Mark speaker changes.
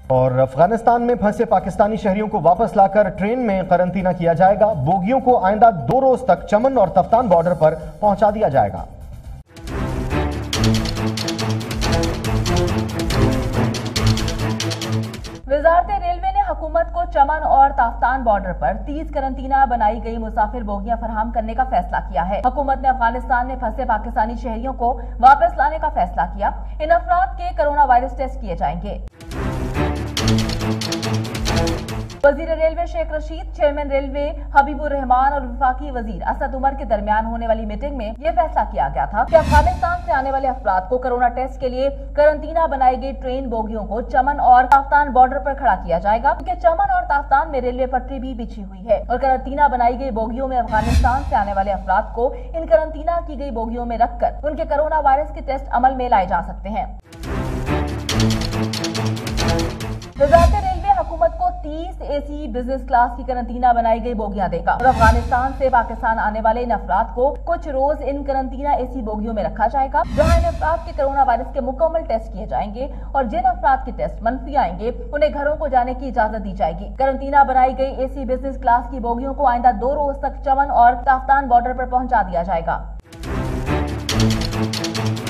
Speaker 1: اور افغانستان میں پھنسے پاکستانی شہریوں کو واپس لا کر ٹرین میں قرنطینہ کیا جائے گا۔ بوگیوں کو آئندہ 2 روز تک چمن اور تفتان بارڈر پر پہنچا دیا جائے گا۔
Speaker 2: وزارت ریلوے نے حکومت کو چمن اور تافتان بارڈر پر 30 قرنطینہ بنائی گئی مسافر بوگیاں فراہم کرنے کا فیصلہ کیا ہے۔ حکومت نے افغانستان میں پھنسے پاکستانی شہریوں کو واپس لانے کا فیصلہ کیا۔ ان افراد کے کرونا وائرس ٹیسٹ کیے جائیں گے۔ وزیر railway Sheikh Rashid, chairman railway Habib ur Rehman اور وفاقی وزیر اسد عمر کے درمیان ہونے والی میٹنگ میں یہ فیصلہ کیا گیا تھا کہ افغانستان سے آنے والے افراد کو کرونا ٹیسٹ کے لیے قرنطینہ بنائی گئی ٹرین بوگیوں کو چمن اور تافتان بارڈر پر کھڑا کیا جائے گا، کیونکہ چمن اور تافتان میں ریلوے پٹری بھی بچھی ہوئی ہے اور قرنطینہ بنائی گئی بوگیوں میں افغانستان سے آنے والے افراد کو ان قرنطینہ کی گئی بوگیوں میں رکھ کر ان کے کرونا وائرس کے ٹیسٹ عمل میں لائے جا سکتے ہیں۔ وزارت ریلوے حکومت کو 30 اے سی بزنس کلاس کی قرنطینہ بنائی گئی بوگیاں دے گا اور افغانستان سے پاکستان آنے والے ان افراد کو کچھ روز ان قرنطینہ اے سی بوگیوں میں رکھا جائے گا، جہاں ان افراد کے کرونا وائرس کے مکمل ٹیسٹ کیے جائیں گے اور جن افراد کے ٹیسٹ منفی آئیں گے انہیں گھروں کو جانے کی اجازت دی جائے گی۔ قرنطینہ بنائی گئی اے سی بزنس کلاس کی بوگیوں کو آئندہ 2 روز تک چمن اور تافتان بارڈر پر پہنچا دیا جائے گا۔